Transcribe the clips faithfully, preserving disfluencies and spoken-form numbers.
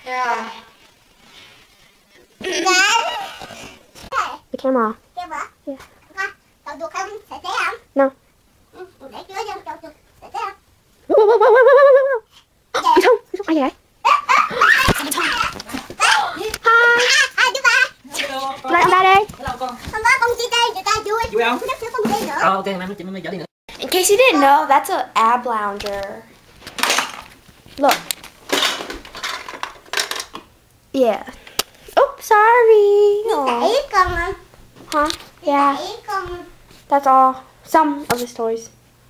Yeah. The camera. Camera? Yeah. Cậu chuột không sẽ té không? No. Ừ, để chứa cho cậu chuột sẽ té không? Whoa, whoa, whoa, whoa, whoa, whoa, whoa. Bị thông, bị thông, ai vậy? À, chú ba. Lại ông ra đây. Hello con. Hôm đó con chia tay người ta vui. Vui không? Đất nữa con đi nữa. Oh, ok, mai chị mới dẫn đi nữa. In case you didn't know, that's an ab lounger. Look. Yeah. Oh, sorry. Đi Oh. đẩy con mà. Huh? Đi Yeah. đẩy con. That's all. Some of his toys.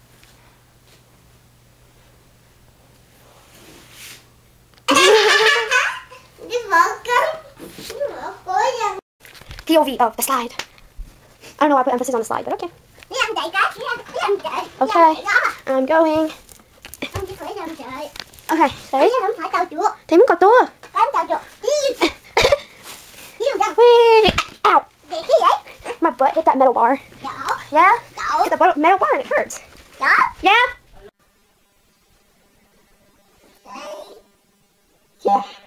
Đi vợ con. Đi vợ cuối dân. P O V of the slide. I don't know why I put emphasis on the slide, but okay. Đi ăn chạy cái. Đi ăn, đi ăn chạy. Okay. Đi ăn chạy đó. I'm going. Không chỉ phải đi ăn chạy. Okay, Thế ready? không phải tàu chuột. Thế mới có tua. Phải tàu chuột. Đi. Đi làm răng. Wait. Ow. Gì cái vậy? My butt hit that metal bar. Đổ. Yeah? Đổ. Hit the bu- metal bar and it hurts. Đó. Yeah? Yeah.